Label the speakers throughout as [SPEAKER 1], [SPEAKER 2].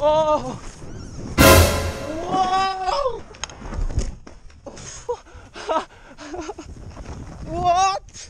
[SPEAKER 1] Whoa! Whoa! What?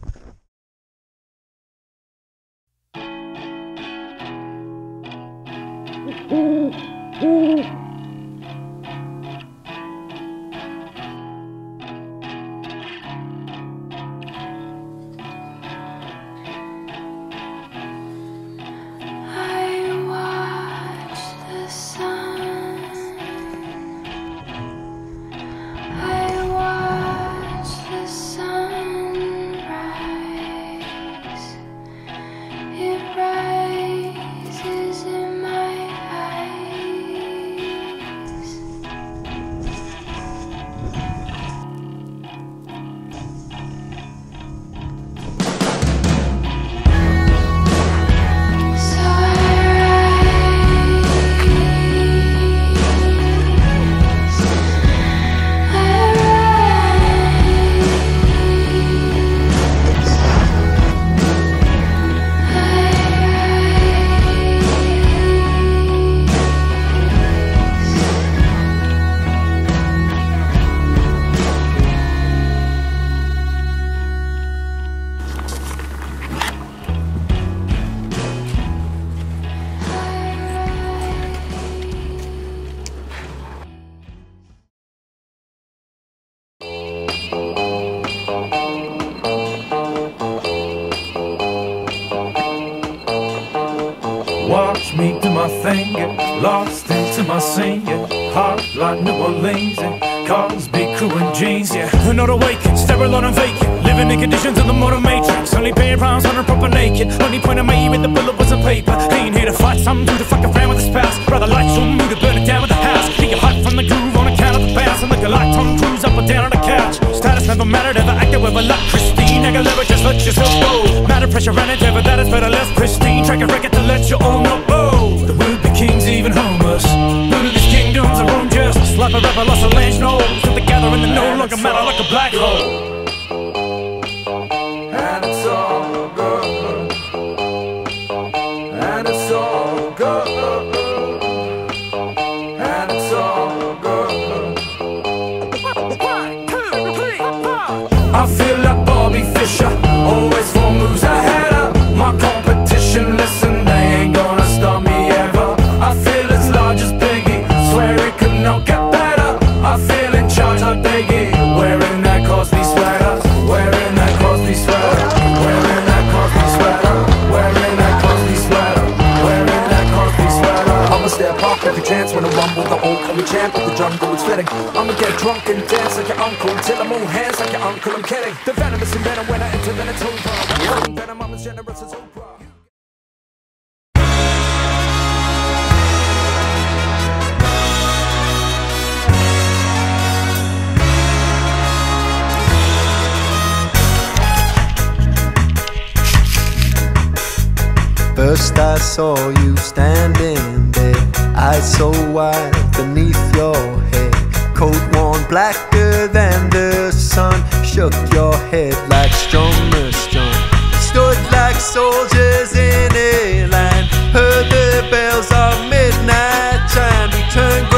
[SPEAKER 2] Watch me do my thing, get lost into my singing. Heart like New Orleans and cars, big crew and jeans, yeah. Not awakened, sterile and vacant, living in conditions of the modern matrix. Only paying pounds on a proper naked. Only point I made with the bullet was a paper. Ain't here to fight some dude to fuck around with the spouse. Rather light some mood to burn it down with the house. Get your hype from the groove on account of the bounce. And look like Tom Cruise up or down on the couch. Status never mattered, ever acted with a luck. Christine, I got never just let yourself go. Matter pressure and endeavor, that is better less pristine. Track a record to let you all know. The would-be kings even homeless. None of these kingdoms are own justice. Slap a rapper, lost a land knows that the gathering the no longer matter like a black hole. And it's all good. And it's all good. And it's all good. I feel like Bobby Fischer, always 4 moves ahead of my competition. Listen, they ain't gonna stop me ever. I feel as large as Biggie, swear it could not get better. I feel in charge like Biggie, wearing that Cosby sweater, wearing that Cosby sweater, wearing that Cosby sweater, wearing that Cosby sweater, wearing that Cosby sweater.
[SPEAKER 3] I'ma step up every chance when I rumble, the old coming champ of the jungle is fitting. I'ma get drunk and dance like your uncle till I move hands like your uncle. I'm kidding. The venomous and venom when I enter, then it's over. Venom, I'm as generous as Oprah.
[SPEAKER 4] First I saw you standing there, eyes so wide beneath your head. Coat worn blacker than the sun, shook your head like strummer's drum. Stood like soldiers in a line, heard the bells of midnight time. We turned